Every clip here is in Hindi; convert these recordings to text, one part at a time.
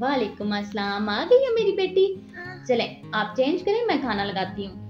वालेकुम अस्सलाम। आ गई है मेरी बेटी। चले आप चेंज करें, मैं खाना लगाती हूँ।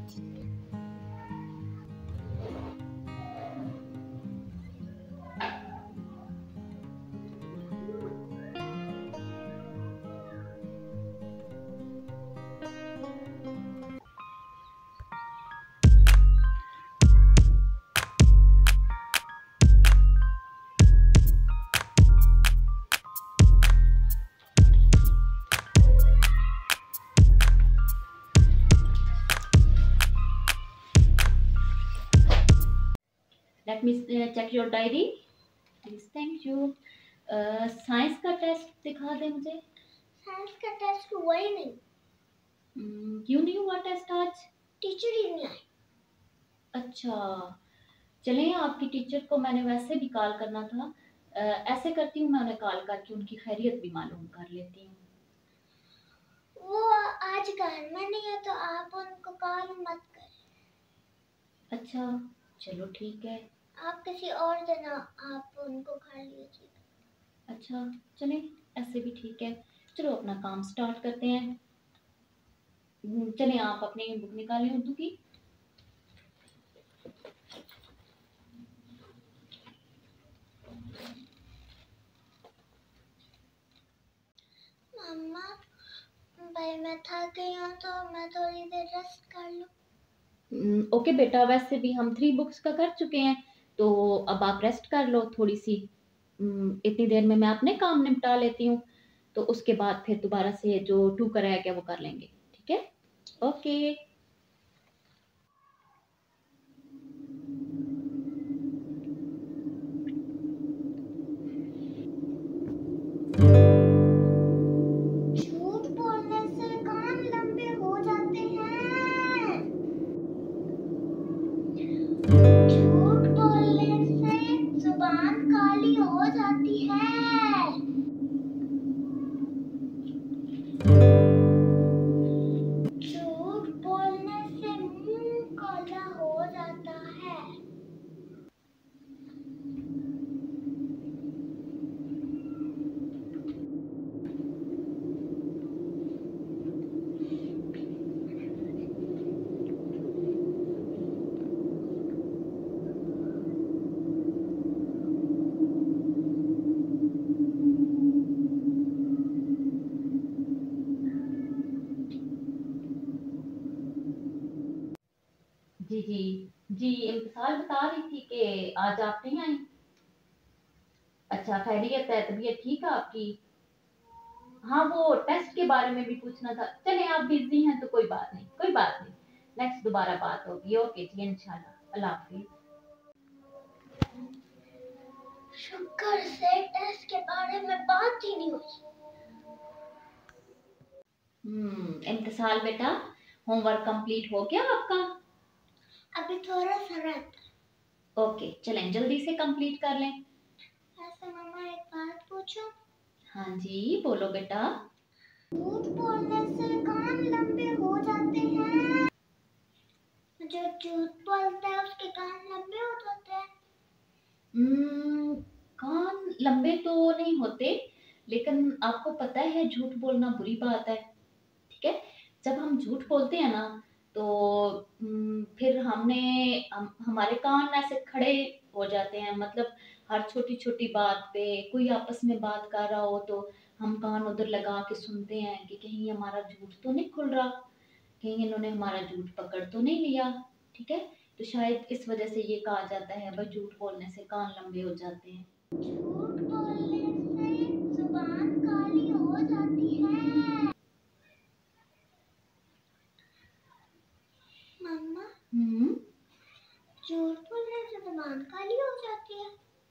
Let me check your diary please. Thank you. Science का टेस्ट दिखा दे मुझे। साइंस का टेस्ट हुआ ही नहीं। क्यों नहीं हुआ टेस्ट आज? टीचर ही नहीं आए। अच्छा, चलें आपकी टीचर को मैंने वैसे भी कॉल करना था। ऐसे करती हूँ, मैं उन्हें कॉल करके उनकी खैरियत भी मालूम कर लेती हूँ। वो आज घर में नहीं है तो आप उनको कॉल मत करें। अच्छा चलो ठीक है। आप किसी और दिन आप उनको कर लीजिए। अच्छा चलें, ऐसे भी ठीक है। चलो अपना काम स्टार्ट करते हैं। चलें आप अपनी बुक निकालें उर्दू की। मम्मा भाई मैं थक गई हूँ तो मैं थोड़ी देर रेस्ट कर लूँ। ओके बेटा, वैसे भी हम 3 बुक्स का कर चुके हैं, तो अब आप रेस्ट कर लो थोड़ी सी। इतनी देर में मैं अपने काम निपटा लेती हूँ, तो उसके बाद फिर दोबारा से जो 2 का रह गया वो कर लेंगे। ठीक है, ओके। झूठ बोलने से कान लंबे हो जाते हैं। झूठ बोलने से जुबान काली हो जाती है। झूठ बोलने से मुंह काला हो जाता है। जी जी जी, इम्तिसाल बता रही थी कि आज आप नहीं आई। अच्छा, खैरियत है? तबीयत ठीक है आपकी? हाँ, वो टेस्ट के बारे में भी पूछना था। चले आप बिजी हैं तो कोई बात नहीं, कोई बात नहीं। नेक्स्ट दोबारा बात होगी। ओके जी, इंशाल्लाह। अल्लाह हाफिज। शुक्र से टेस्ट के बारे में बात ही नहीं हुई। इम्तिसाल बेटा, होमवर्क कंप्लीट हो गया आपका? अभी थोड़ा सा रहता। ओके चलें, जल्दी से कंप्लीट कर लें। ऐसे मम्मा एक बात पूछूं? हाँ जी बोलो बेटा। झूठ बोलने से कान लंबे हो जाते हैं। जो झूठ बोलता है उसके कान लंबे हो जाते हैं। कान लंबे तो नहीं होते, लेकिन आपको पता है झूठ बोलना बुरी बात है। ठीक है, जब हम झूठ बोलते हैं ना, तो फिर हमारे कान ऐसे खड़े हो जाते हैं। मतलब हर छोटी छोटी बात पे कोई आपस में बात कर रहा हो तो हम कान उधर लगा के सुनते हैं कि कहीं हमारा झूठ तो नहीं खुल रहा, कहीं इन्होंने हमारा झूठ पकड़ तो नहीं लिया। ठीक है, तो शायद इस वजह से ये कहा जाता है भाई झूठ बोलने से कान लंबे हो जाते हैं। झूठ बोलने से जुबान काली हो जाती है। मम्मा झूठ बोलने से जुबान काली हो जाती है?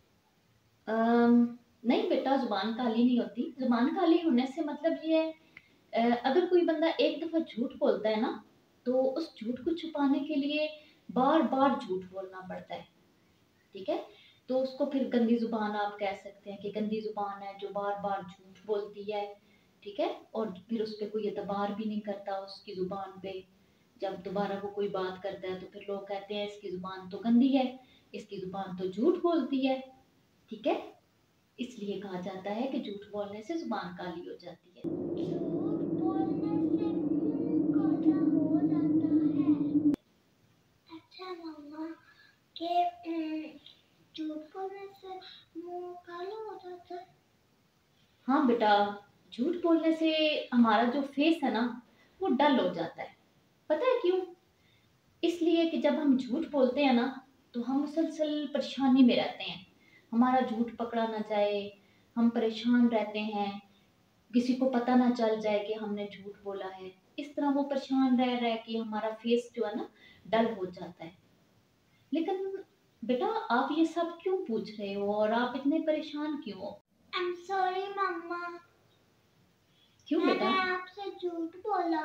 नहीं बेटा, जुबान काली नहीं होती। जुबान काली होने से मतलब ये है, अगर कोई बंदा एक दफा झूठ बोलता है ना, तो उस झूठ को छुपाने के लिए बार बार झूठ बोलना पड़ता है। ठीक है, तो उसको फिर गंदी जुबान आप कह सकते हैं कि गंदी जुबान है जो बार बार झूठ बोलती है। ठीक है, और फिर उस पर कोई एतबार भी नहीं करता उसकी जुबान पे। जब दोबारा वो कोई बात करता है तो फिर लोग कहते हैं इसकी जुबान तो गंदी है, इसकी जुबान तो झूठ बोलती है। ठीक है, इसलिए कहा जाता है कि झूठ बोलने से जुबान काली हो जाती है। झूठ बोलने से मुंह काला हो जाता है। अच्छा मम्मा, के झूठ बोलने से मुंह काला हो जाता है? हाँ बेटा, झूठ बोलने से हमारा जो फेस है ना वो डल हो जाता है। पता है क्यों? इसलिए कि जब हम झूठ बोलते हैं ना तो हम मुसलसल परेशानी में रहते हैं। हमारा झूठ पकड़ा ना जाए, हम परेशान रहते हैं, किसी को पता ना चल जाए कि हमने झूठ बोला है। इस तरह वो परेशान रह रह के हमारा फेस जो है ना डल हो जाता है। लेकिन बेटा, आप ये सब क्यों पूछ रहे हो और आप इतने परेशान क्यों हो? I'm sorry मम्मा, क्यों बेटा? मैंने आपसे झूठ बोला।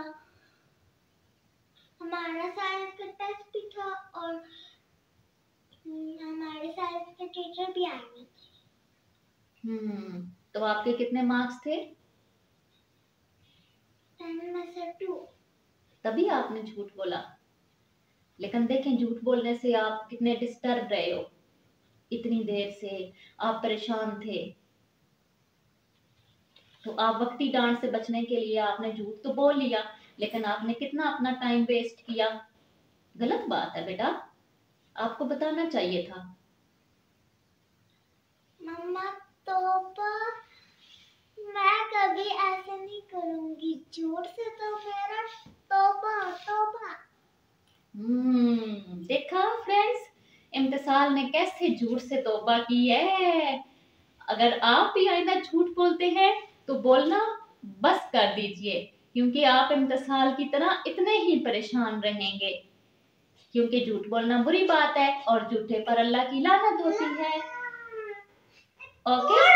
हमारा साइंस का टेस्ट भी था और हमारे साइंस के टीचर भी आएंगे। तो आपके कितने मार्क्स थे? 10 में से 2। तभी आपने झूठ बोला। लेकिन देखें, झूठ बोलने से आप कितने डिस्टर्ब रहे हो, इतनी देर से आप परेशान थे। तो आप वक्ती डांट से बचने के लिए आपने झूठ तो बोल लिया, लेकिन आपने कितना अपना टाइम वेस्ट किया। गलत बात है बेटा, आपको बताना चाहिए था। मम्मा तौबा, मैं कभी ऐसे नहीं करूंगी। झूठ से तो मेरा तौबा तौबा। देखा फ्रेंड्स, इम्तिसाल ने कैसे झूठ से तौबा की है। अगर आप भी आइंदा झूठ बोलते हैं तो बोलना बस कर दीजिए, क्योंकि आप इम्तिसाल की तरह इतने ही परेशान रहेंगे। क्योंकि झूठ बोलना बुरी बात है और झूठे पर अल्लाह की लानत होती है। ओके।